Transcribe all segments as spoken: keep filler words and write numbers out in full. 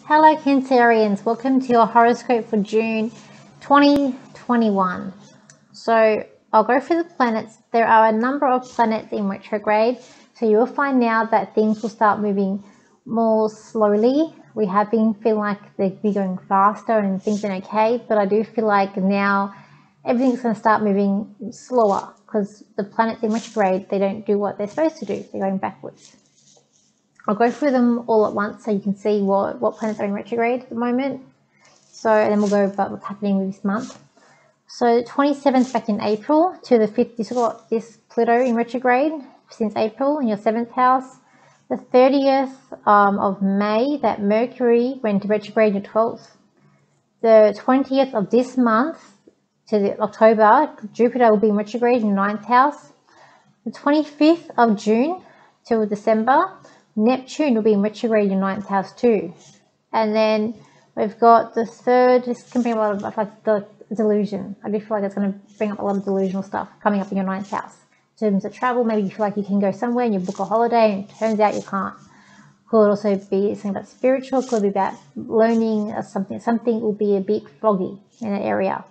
Hello Cancerians, welcome to your horoscope for June twenty twenty-one. So I'll go through the planets. There are a number of planets in retrograde, so you will find now that things will start moving more slowly. We have been feeling like they'd be going faster and things are okay, but I do feel like now everything's going to start moving slower because the planets in retrograde, they don't do what they're supposed to do. They're going backwards. I'll go through them all at once so you can see what, what planets are in retrograde at the moment. So, and then we'll go about what's happening this month. So twenty-seventh back in April to the fifth, you've got this Pluto in retrograde since April in your seventh house. The thirtieth um, of May, that Mercury went to retrograde in your twelfth. The twentieth of this month to the October, Jupiter will be in retrograde in your ninth house. The twenty-fifth of June till December, Neptune will be in retrograde in your ninth house too. And then we've got the third, this can bring a lot of like the delusion. I do feel like it's going to bring up a lot of delusional stuff coming up in your ninth house. In terms of travel, maybe you feel like you can go somewhere and you book a holiday and it turns out you can't. Could also be something about spiritual, could be about learning or something. Something will be a bit foggy in an area.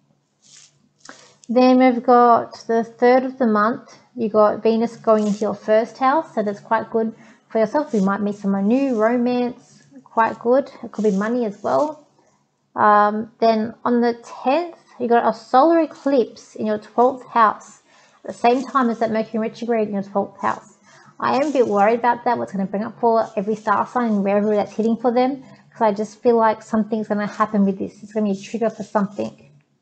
Then we've got the third of the month, you got Venus going into your first house, so that's quite good for yourself. You might meet someone new, romance, quite good. It could be money as well. Um, then on the tenth, you got a solar eclipse in your twelfth house at the same time as that Mercury retrograde in your twelfth house. I am a bit worried about that, what's going to bring up for every star sign and wherever that's hitting for them, because I just feel like something's going to happen with this. It's going to be a trigger for something.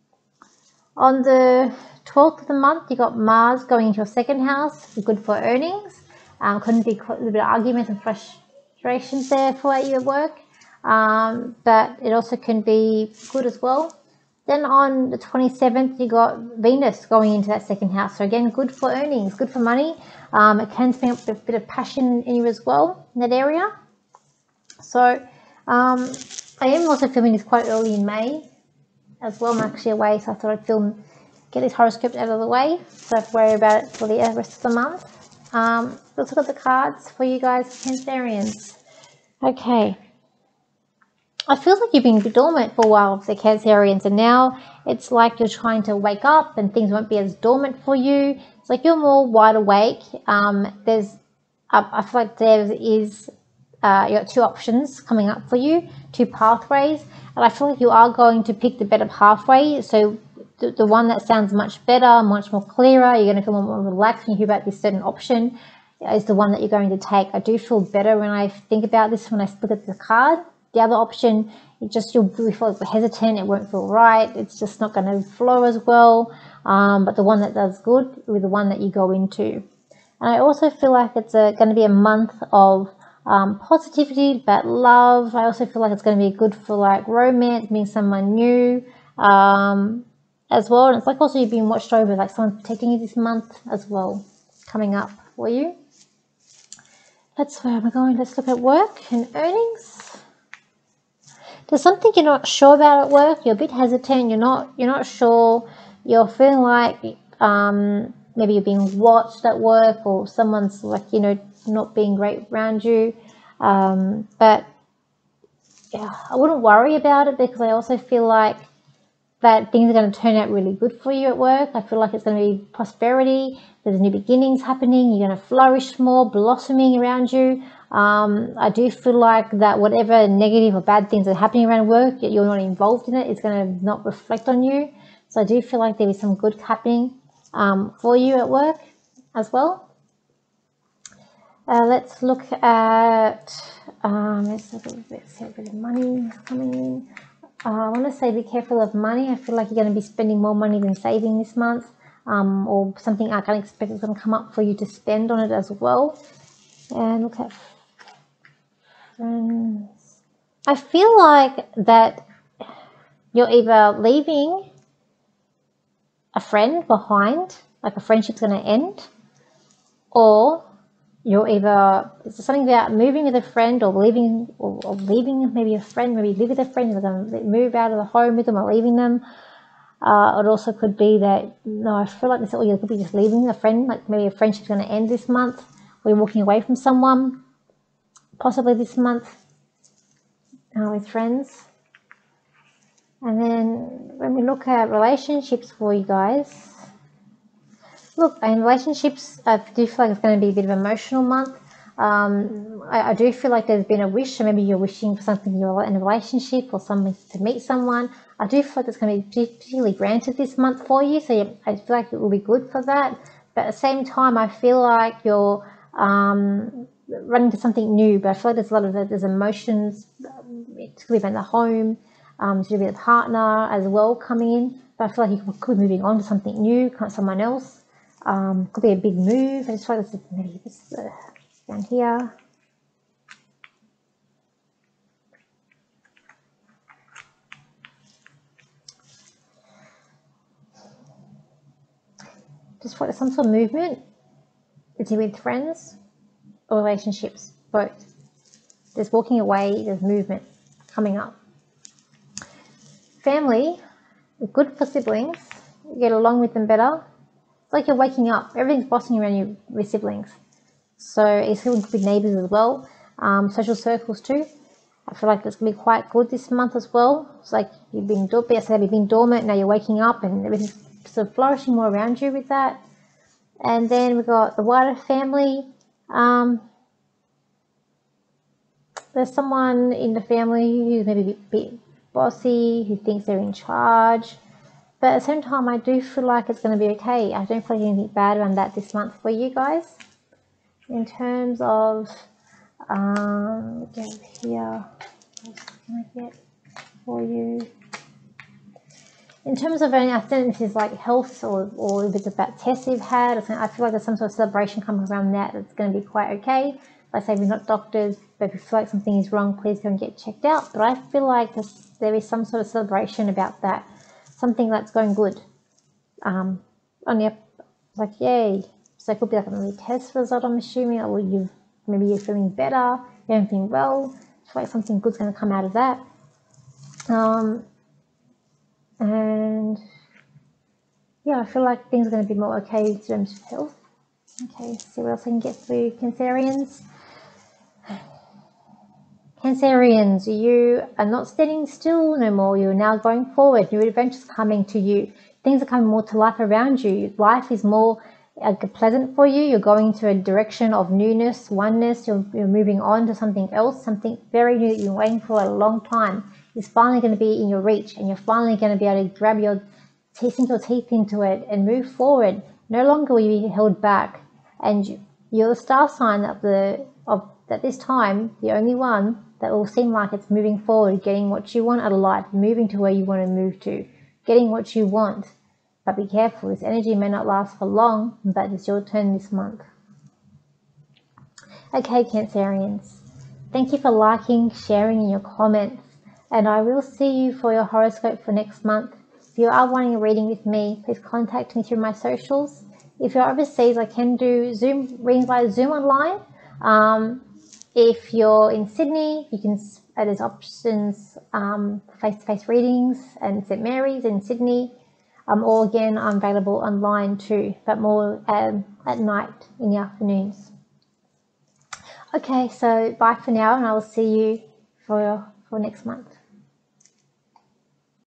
On the twelfth of the month, you got Mars going into your second house, good for earnings. Um, couldn't be a little bit of arguments and frustrations there for you at work, um, but it also can be good as well. Then on the twenty-seventh, you got Venus going into that second house. So again, good for earnings, good for money. Um, it can bring up a bit of passion in you as well in that area. So um, I am also filming this quite early in May as well. I'm actually away, so I thought I'd film, get this horoscope out of the way, so I don't have to worry about it for the rest of the month. Um, let's look at the cards for you guys, Cancerians. Okay. I feel like you've been dormant for a while for the Cancerians, and now it's like you're trying to wake up and things won't be as dormant for you. It's like you're more wide awake. Um, there's, uh, I feel like there is, uh, you got two options coming up for you, two pathways, and I feel like you are going to pick the better pathway. So the, the one that sounds much better, much more clearer, you're going to feel more relaxed when you hear about this certain option, is the one that you're going to take. I do feel better when I think about this, when I look at the card. The other option, it just, you'll feel hesitant, it won't feel right, it's just not going to flow as well. Um, but the one that does good with the one that you go into. And I also feel like it's a, going to be a month of um, positivity, about love. I also feel like it's going to be good for like romance, meeting someone new um, as well. And it's like also you've been watched over, like someone protecting you this month as well, coming up for you. That's where am I going? Let's look at work and earnings. There's something you're not sure about at work. You're a bit hesitant. You're not. You're not sure. You're feeling like um, maybe you're being watched at work, or someone's like you know not being great around you. Um, but yeah, I wouldn't worry about it, because I also feel like that things are going to turn out really good for you at work. I feel like it's going to be prosperity. There's new beginnings happening. You're going to flourish more, blossoming around you. Um, I do feel like that whatever negative or bad things are happening around work, you're not involved in it, it's going to not reflect on you. So I do feel like there is some good happening um, for you at work as well. Uh, let's look at, um, let's look at, let's see a bit of money coming in. Uh, I want to say be careful of money. I feel like you're going to be spending more money than saving this month, um, or something unexpected is going to come up for you to spend on it as well. And look at friends. I feel like that you're either leaving a friend behind, like a friendship's going to end, or you're either, it's something about moving with a friend, or leaving, or, or leaving maybe a friend, maybe you live with a friend, you're going to move out of the home with them or leaving them. Uh, it also could be that, no, I feel like this, or you could be just leaving a friend, like maybe a friendship's going to end this month, or you're walking away from someone, possibly this month. uh, with friends. And then when we look at relationships for you guys, look, in relationships, I do feel like it's going to be a bit of an emotional month. Um, I, I do feel like there's been a wish, so maybe you're wishing for something in a relationship or something to meet someone. I do feel like it's going to be particularly granted this month for you, so you, I feel like it will be good for that. But at the same time, I feel like you're um, running to something new, but I feel like there's a lot of there's emotions, particularly about the home, um, to do with a partner as well coming in. But I feel like you could be moving on to something new, kind of someone else. Um, could be a big move. I just feel like this is maybe this uh, down here. Just for some sort of movement. It's with friends or relationships, both. There's walking away, there's movement coming up. Family, good for siblings. You get along with them better. It's like you're waking up. Everything's bossing around you with siblings. So it's good with neighbours as well. Um, social circles too. I feel like it's going to be quite good this month as well. It's like you've been, you've been dormant, now you're waking up and everything's sort of flourishing more around you with that. And then we've got the wider family. Um, there's someone in the family who's maybe a bit bossy, who thinks they're in charge. But at the same time, I do feel like it's going to be okay. I don't feel like anything bad around that this month for you guys. In terms of, um, go here, what else can I get for you? In terms of any, I think this is like health or, or if it's about tests you've had, I feel like there's some sort of celebration coming around that that's going to be quite okay. Like I say, we're not doctors, but if you feel like something is wrong, please go and get checked out. But I feel like this, there is some sort of celebration about that, something that's going good. Um, on your, like, yay. So it could be like a test result, I'm assuming, or you maybe you're feeling better, you're feeling well. I feel like something good's going to come out of that. Um, and yeah, I feel like things are going to be more okay in terms of health. Okay, see what else I can get for you, Cancerians. Cancerians, you are not standing still no more. You're now going forward. New adventures coming to you. Things are coming more to life around you. Life is more uh, pleasant for you. You're going to a direction of newness, oneness. You're, you're moving on to something else, something very new that you've been waiting for a long time. It's finally going to be in your reach, and you're finally going to be able to grab your sink your teeth into it and move forward. No longer will you be held back. And you're the star sign of the of at this time, the only one that will seem like it's moving forward, getting what you want out of life, moving to where you want to move to, getting what you want. But be careful, this energy may not last for long, but it's your turn this month. Okay, Cancerians, thank you for liking, sharing in your comments, and I will see you for your horoscope for next month. If you are wanting a reading with me, please contact me through my socials. If you're overseas, I can do Zoom readings via Zoom online. Um, if you're in Sydney, you can uh, there's options um, face-to-face readings and Saint Mary's in Sydney. Um, or again, I'm available online too, but more um, at night in the afternoons. Okay, so bye for now, and I will see you for for next month.